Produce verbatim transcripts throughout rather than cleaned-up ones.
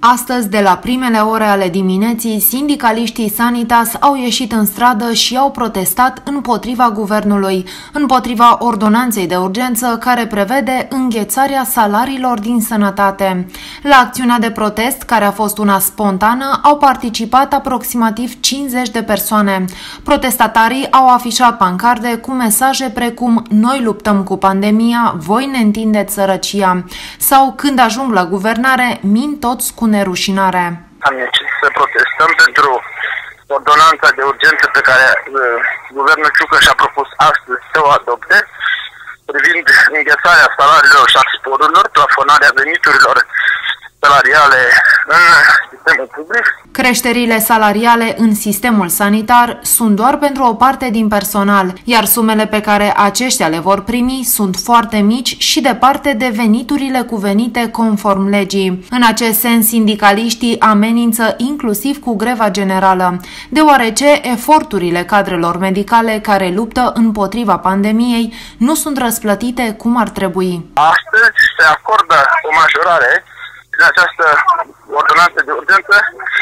Astăzi, de la primele ore ale dimineții, sindicaliștii Sanitas au ieșit în stradă și au protestat împotriva guvernului, împotriva ordonanței de urgență care prevede înghețarea salariilor din sănătate. La acțiunea de protest, care a fost una spontană, au participat aproximativ cincizeci de persoane. Protestatarii au afișat pancarde cu mesaje precum "Noi luptăm cu pandemia, voi ne întindeți sărăcia" sau "Când ajung la guvernare, mint toți cu nerușinare". Am ieșit să protestăm pentru ordonanța de urgență pe care uh, guvernul Ciucă și-a propus astăzi să o adopte, privind înghețarea salariilor și a sporurilor, plafonarea veniturilor salariale în sistemul public. Creșterile salariale în sistemul sanitar sunt doar pentru o parte din personal, iar sumele pe care aceștia le vor primi sunt foarte mici și departe de veniturile cuvenite conform legii. În acest sens, sindicaliștii amenință inclusiv cu greva generală, deoarece eforturile cadrelor medicale care luptă împotriva pandemiei nu sunt răsplătite cum ar trebui. Astăzi se acordă o majorare în această ordonanță de urgență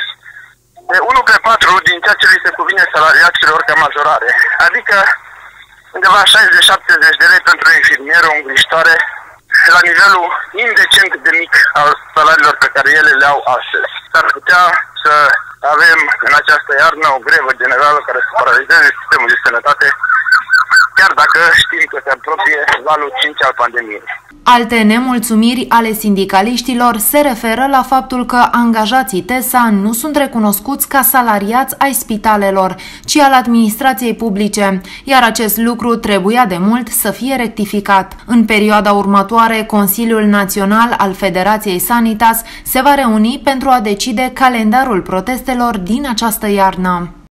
de unu pe patru din ceea ce li se cuvine salariaților ca majorare, adică undeva șaizeci șaptezeci de lei pentru infirmier, o îngrijitoare, la nivelul indecent de mic al salariilor pe care ele le au astăzi. S-ar putea să avem în această iarnă o grevă generală care să paralizeze sistemul de sănătate, chiar dacă știm că se apropie valul cinci al pandemiei. Alte nemulțumiri ale sindicaliștilor se referă la faptul că angajații T E S A nu sunt recunoscuți ca salariați ai spitalelor, ci al administrației publice, iar acest lucru trebuia de mult să fie rectificat. În perioada următoare, Consiliul Național al Federației Sanitas se va reuni pentru a decide calendarul protestelor din această iarnă.